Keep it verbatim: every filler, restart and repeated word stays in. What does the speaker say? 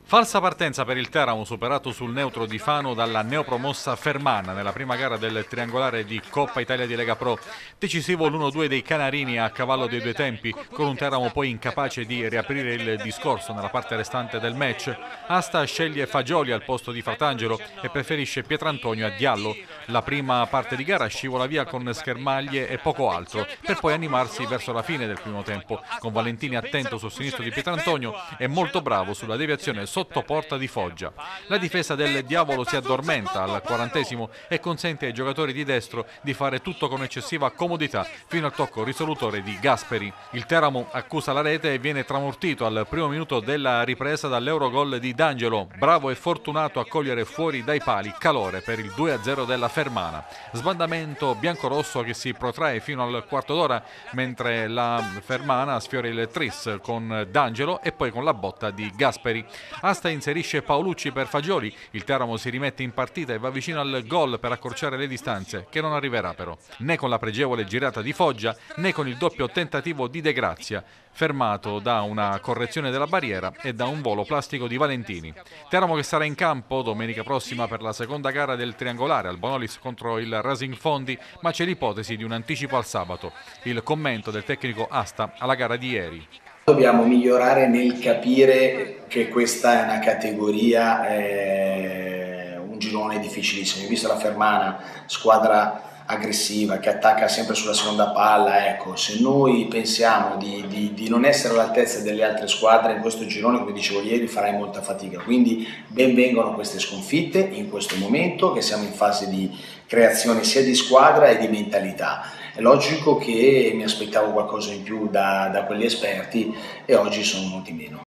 Falsa partenza per il Teramo, superato sul neutro di Fano dalla neopromossa Fermana nella prima gara del triangolare di Coppa Italia di Lega Pro. Decisivo l'uno due dei Canarini a cavallo dei due tempi, con un Teramo poi incapace di riaprire il discorso nella parte restante del match. Asta sceglie Fagioli al posto di Fratangelo e preferisce Pietrantonio a Diallo. La prima parte di gara scivola via con schermaglie e poco altro, per poi animarsi verso la fine del primo tempo, con Valentini attento sul sinistro di Pietrantonio e molto bravo sulla deviazione sotto porta di Foggia. La difesa del Diavolo si addormenta al quarantesimo e consente ai giocatori di destro di fare tutto con eccessiva comodità fino al tocco risolutore di Gasperi. Il Teramo accusa la rete e viene tramortito al primo minuto della ripresa dall'Eurogol di D'Angelo, bravo e fortunato a cogliere fuori dai pali Calore per il due a zero della Fermana. Sbandamento biancorosso che si protrae fino al quarto d'ora, mentre la Fermana sfiora il tris con D'Angelo e poi con la botta di Gasperi. Asta inserisce Paolucci per Fagioli, il Teramo si rimette in partita e va vicino al gol per accorciare le distanze, che non arriverà però, né con la pregevole girata di Foggia né con il doppio tentativo di De Grazia, fermato da una correzione della barriera e da un volo plastico di Valentini. Teramo che sarà in campo domenica prossima per la seconda gara del triangolare al Bonolis contro il Racing Fondi, ma c'è l'ipotesi di un anticipo al sabato. Il commento del tecnico Asta alla gara di ieri. Dobbiamo migliorare nel capire che questa è una categoria, eh, un girone difficilissimo. Ho visto la Fermana, squadra aggressiva che attacca sempre sulla seconda palla. Ecco, se noi pensiamo di, di, di non essere all'altezza delle altre squadre in questo girone, come dicevo ieri, farai molta fatica. Quindi ben vengano queste sconfitte in questo momento, che siamo in fase di creazione sia di squadra e di mentalità. È logico che mi aspettavo qualcosa in più da, da quegli esperti e oggi sono molti meno.